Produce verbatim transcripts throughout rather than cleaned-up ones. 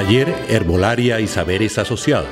Taller Herbolaria y Saberes Asociados.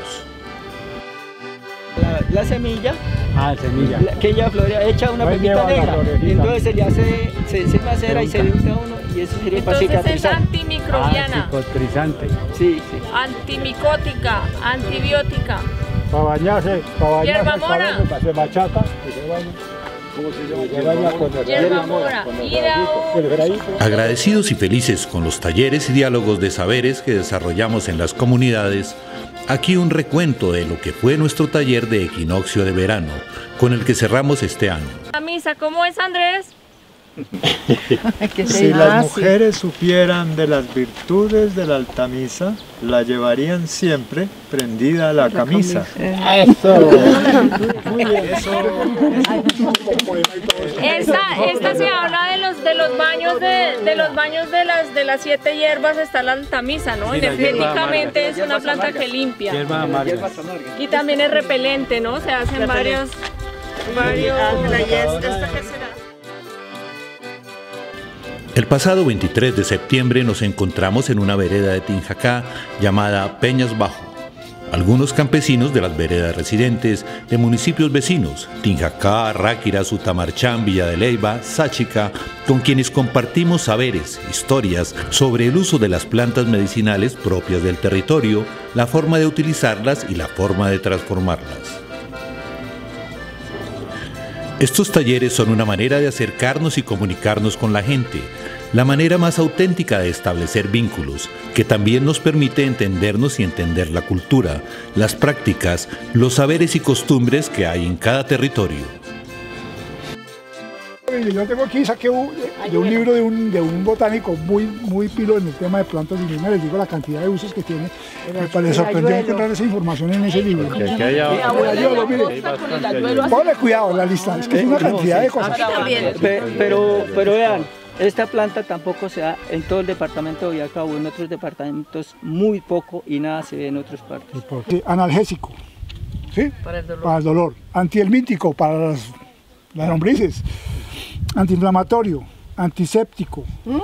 La, la semilla, ah, semilla. La, que ella florea, echa una pues pepita negra, y entonces se le hace, se, se macera y se unta uno, y eso sería para Entonces es cicatrizar. antimicrobiana, Ah, cicatrizante. Sí, sí. antimicótica, antibiótica. Para bañarse, para bañarse, Hierba mora. para hacer bachata, y se baña. ¿Cómo se llama? Se baña con el Hierba mora, hidao. el gradito. Agradecidos y felices con los talleres y diálogos de saberes que desarrollamos en las comunidades, aquí un recuento de lo que fue nuestro taller de equinoccio de verano, con el que cerramos este año. La misa, ¿cómo es, Andrés? Si las mujeres supieran de las virtudes de la altamisa, la llevarían siempre prendida a la, la camisa. camisa. Eso. Esta, esta se habla de los de los baños de, de los baños de las de las siete hierbas, está la altamisa, ¿no? Sí, energéticamente es una planta que limpia. Hierba amarga. Y también es repelente, ¿no? Se hacen varios varios. El pasado veintitrés de septiembre nos encontramos en una vereda de Tinjacá llamada Peñas Bajo. Algunos campesinos de las veredas residentes de municipios vecinos, Tinjacá, Ráquira, Sutamarchán, Villa de Leyva, Sáchica, con quienes compartimos saberes, historias sobre el uso de las plantas medicinales propias del territorio, la forma de utilizarlas y la forma de transformarlas. Estos talleres son una manera de acercarnos y comunicarnos con la gente, la manera más auténtica de establecer vínculos, que también nos permite entendernos y entender la cultura, las prácticas, los saberes y costumbres que hay en cada territorio. Yo tengo aquí, saqué un, de un libro de un, de un botánico muy, muy pilo en el tema de plantas y les digo la cantidad de usos que tiene. Me parece sorprendente encontrar esa información en ese libro. Ponle cuidado la lista, es que es una cantidad de cosas. Pero, pero, pero vean, esta planta tampoco se da en todo el departamento de Boyacá o en otros departamentos muy poco y nada se ve en otras partes. Analgésico, ¿sí? Para el dolor. Para el dolor. Antihelmíntico para las, las lombrices. Antiinflamatorio, antiséptico, mm.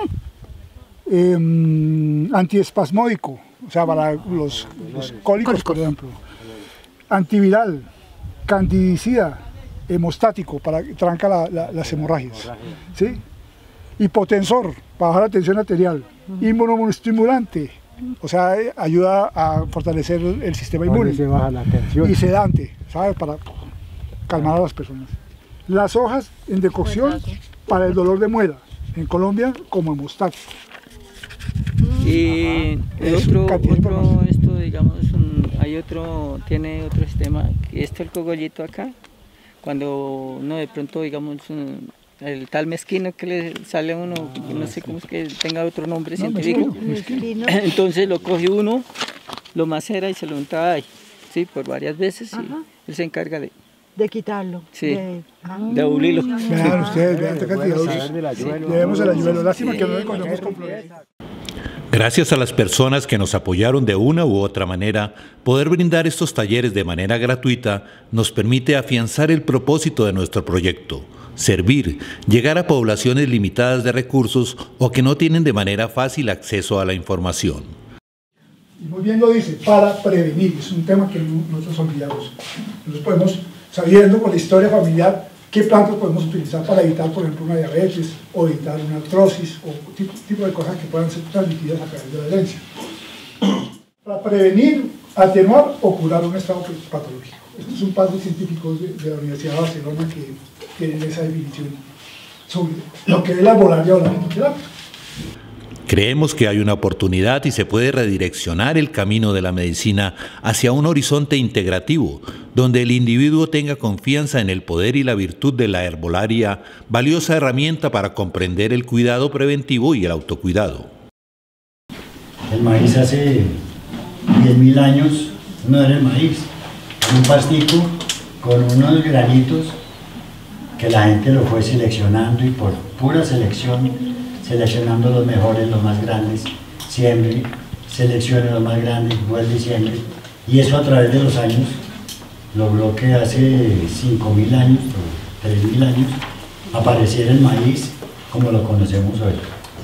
eh, antiespasmódico, o sea, para los, los cólicos, por ejemplo. Antiviral, candidicida, hemostático, para que tranca la, la, las hemorragias. ¿Sí? Hipotensor, para bajar la tensión arterial. Mm. Inmunoestimulante, o sea, ayuda a fortalecer el, el sistema inmune. Se baja la tensión. Y sedante, ¿sabes? Para calmar a las personas. Las hojas en decocción para el dolor de muela, en Colombia como hemostático. Y el otro, otro esto, digamos, un, hay otro, tiene otro sistema, que esto el cogollito acá, cuando uno de pronto, digamos, un, el tal mezquino que le sale a uno, no sé cómo es que tenga otro nombre no, científico, mezquino, mezquino. Entonces lo coge uno, lo macera y se lo unta ahí, sí, por varias veces, y él se encarga de... De quitarlo. Sí, de, de abulirlo. Vean ustedes, vean esta cantidad de usos. Llevemos el ayuelo, lástima que no lo encontramos con flores. Gracias a las personas que nos apoyaron de una u otra manera, poder brindar estos talleres de manera gratuita nos permite afianzar el propósito de nuestro proyecto, servir, llegar a poblaciones limitadas de recursos o que no tienen de manera fácil acceso a la información. Y muy bien lo dice, para prevenir, es un tema que nosotros olvidamos. Nosotros podemos, sabiendo por la historia familiar, qué plantas podemos utilizar para evitar, por ejemplo, una diabetes o evitar una artrosis o tipo, tipo de cosas que puedan ser transmitidas a través de la herencia. Para prevenir, atenuar o curar un estado patológico. Estos son pasos científicos de, de la Universidad de Barcelona que tienen esa definición sobre lo que es la herbolaria o la fitoterapia. Creemos que hay una oportunidad y se puede redireccionar el camino de la medicina hacia un horizonte integrativo, donde el individuo tenga confianza en el poder y la virtud de la herbolaria, valiosa herramienta para comprender el cuidado preventivo y el autocuidado. El maíz hace diez mil años no era el maíz, era un pastico con unos granitos que la gente lo fue seleccionando y por pura selección seleccionando los mejores, los más grandes, siembre, seleccione los más grandes, vuelve y siembre. Y eso a través de los años logró que hace cinco mil años, o tres mil años, apareciera el maíz como lo conocemos hoy.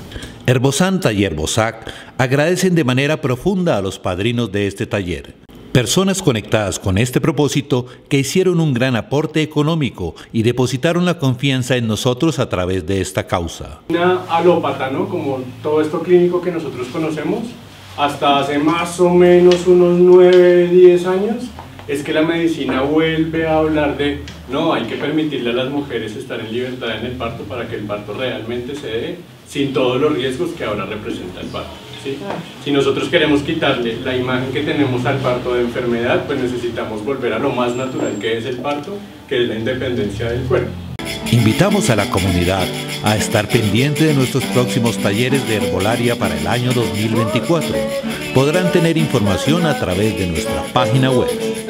Herbosanta y Herbosac agradecen de manera profunda a los padrinos de este taller, personas conectadas con este propósito que hicieron un gran aporte económico y depositaron la confianza en nosotros a través de esta causa. Una alópata, ¿no? Como todo esto clínico que nosotros conocemos, hasta hace más o menos unos nueve, diez años, es que la medicina vuelve a hablar de, no, hay que permitirle a las mujeres estar en libertad en el parto para que el parto realmente se dé sin todos los riesgos que ahora representa el parto, ¿sí? Si nosotros queremos quitarle la imagen que tenemos al parto de enfermedad, pues necesitamos volver a lo más natural que es el parto, que es la independencia del cuerpo. Invitamos a la comunidad a estar pendiente de nuestros próximos talleres de herbolaria para el año dos mil veinticuatro. Podrán tener información a través de nuestra página web.